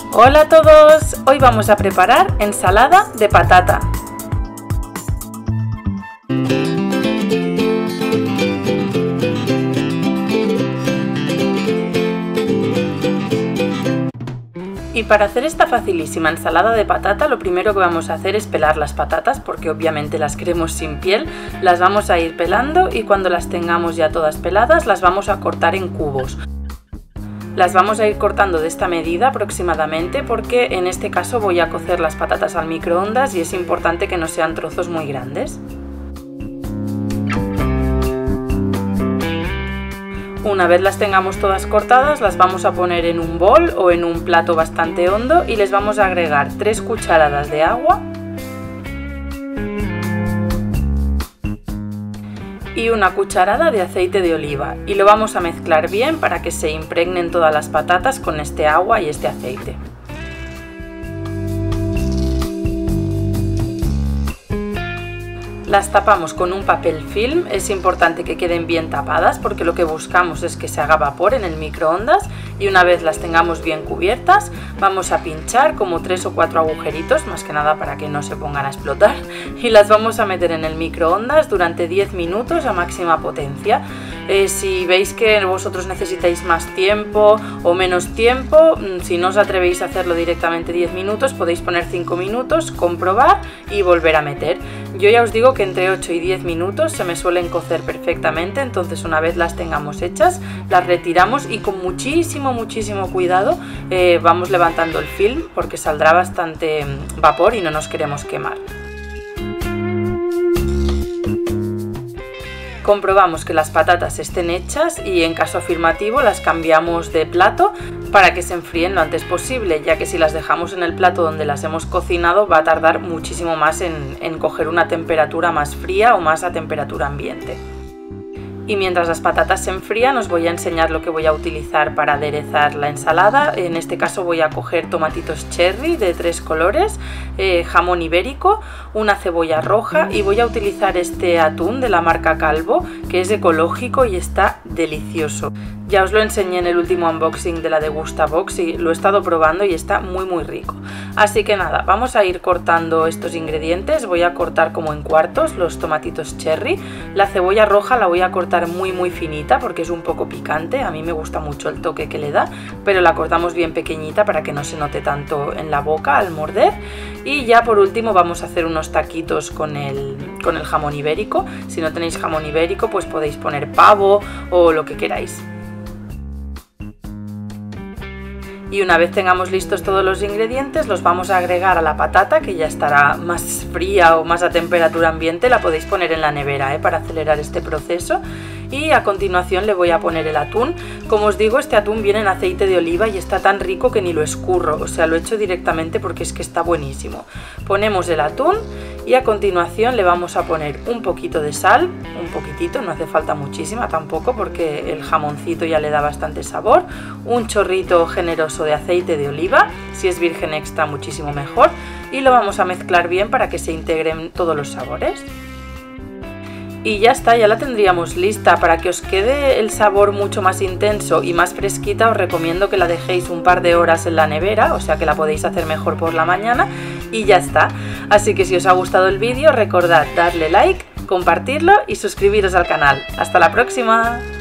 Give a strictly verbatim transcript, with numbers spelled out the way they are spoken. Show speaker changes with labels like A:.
A: Hola a todos, hoy vamos a preparar ensalada de patata. Y para hacer esta facilísima ensalada de patata, lo primero que vamos a hacer es pelar las patatas, porque obviamente las queremos sin piel. Las vamos a ir pelando y cuando las tengamos ya todas peladas las vamos a cortar en cubos. Las vamos a ir cortando de esta medida aproximadamente, porque en este caso voy a cocer las patatas al microondas y es importante que no sean trozos muy grandes. Una vez las tengamos todas cortadas, las vamos a poner en un bol o en un plato bastante hondo y les vamos a agregar tres cucharadas de agua y una cucharada de aceite de oliva, y lo vamos a mezclar bien para que se impregnen todas las patatas con este agua y este aceite. Las tapamos con un papel film, es importante que queden bien tapadas porque lo que buscamos es que se haga vapor en el microondas, y una vez las tengamos bien cubiertas vamos a pinchar como tres o cuatro agujeritos, más que nada para que no se pongan a explotar, y las vamos a meter en el microondas durante diez minutos a máxima potencia. Eh, si veis que vosotros necesitáis más tiempo o menos tiempo, si no os atrevéis a hacerlo directamente diez minutos, podéis poner cinco minutos, comprobar y volver a meter. Yo ya os digo que entre ocho y diez minutos se me suelen cocer perfectamente, entonces una vez las tengamos hechas las retiramos y con muchísimo muchísimo cuidado eh, vamos levantando el film porque saldrá bastante vapor y no nos queremos quemar. Comprobamos que las patatas estén hechas y en caso afirmativo las cambiamos de plato para que se enfríen lo antes posible, ya que si las dejamos en el plato donde las hemos cocinado va a tardar muchísimo más en, en coger una temperatura más fría o más a temperatura ambiente. Y mientras las patatas se enfrían os voy a enseñar lo que voy a utilizar para aderezar la ensalada. En este caso voy a coger tomatitos cherry de tres colores, eh, jamón ibérico, una cebolla roja y voy a utilizar este atún de la marca Calvo, que es ecológico y está delicioso. Ya os lo enseñé en el último unboxing de la Degustabox y lo he estado probando y está muy muy rico. Así que nada, vamos a ir cortando estos ingredientes. Voy a cortar como en cuartos los tomatitos cherry. La cebolla roja la voy a cortar muy muy finita porque es un poco picante. A mí me gusta mucho el toque que le da, pero la cortamos bien pequeñita para que no se note tanto en la boca al morder. Y ya por último vamos a hacer unos taquitos con el, con el jamón ibérico. Si no tenéis jamón ibérico pues podéis poner pavo o lo que queráis. Y una vez tengamos listos todos los ingredientes los vamos a agregar a la patata, que ya estará más fría o más a temperatura ambiente. La podéis poner en la nevera ¿eh? para acelerar este proceso. Y a continuación le voy a poner el atún. Como os digo, este atún viene en aceite de oliva y está tan rico que ni lo escurro, o sea, lo he hecho directamente porque es que está buenísimo. Ponemos el atún y a continuación le vamos a poner un poquito de sal, un poquitito, no hace falta muchísima tampoco porque el jamoncito ya le da bastante sabor, un chorrito generoso de aceite de oliva, si es virgen extra muchísimo mejor, y lo vamos a mezclar bien para que se integren todos los sabores. Y ya está, ya la tendríamos lista. Para que os quede el sabor mucho más intenso y más fresquita os recomiendo que la dejéis un par de horas en la nevera, o sea que la podéis hacer mejor por la mañana y ya está. Así que si os ha gustado el vídeo recordad darle like, compartirlo y suscribiros al canal. ¡Hasta la próxima!